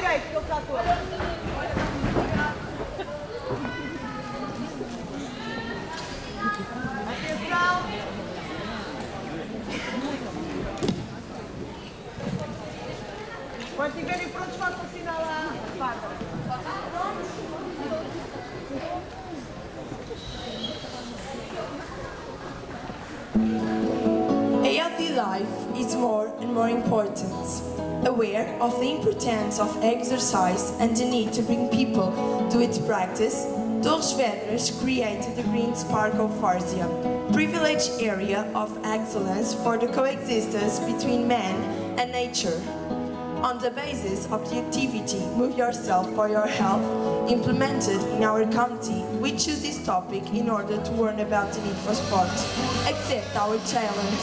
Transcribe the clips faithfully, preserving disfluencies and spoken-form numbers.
Perfeito, estou cá toda. Atenção! Quando estiverem prontos, façam sinal à Bárbara. A healthy life is more and more important. Aware of the importance of exercise and the need to bring people to its practice, Torres Vedras created the Green Spark of Várzea, privileged area of excellence for the coexistence between man and nature. On the basis of the activity Move Yourself for Your Health, implemented in our county, we choose this topic in order to learn about the need for sport. Accept our challenge.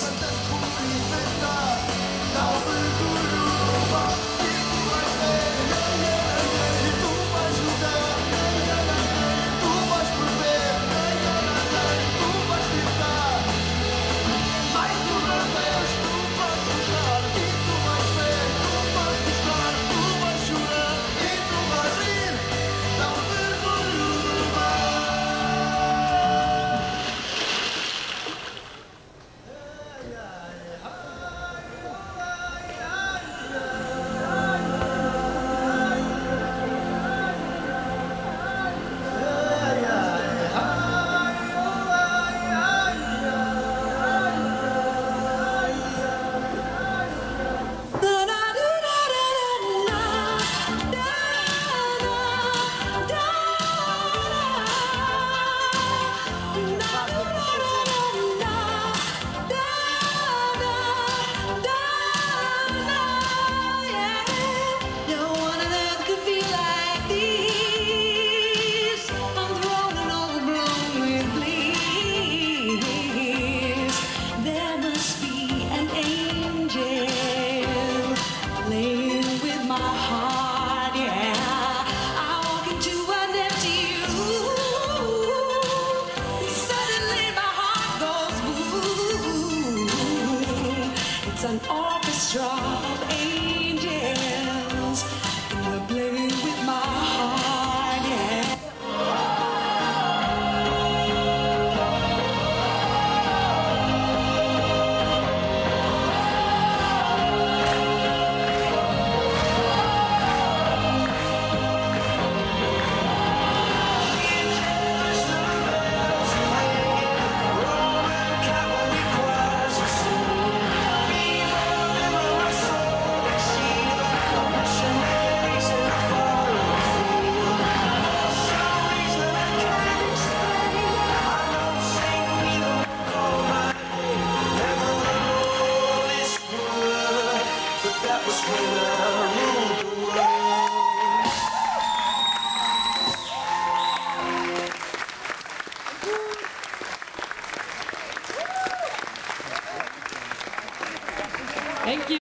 It's an orchestra of angels, and we're playing with my heart, yeah. That was when I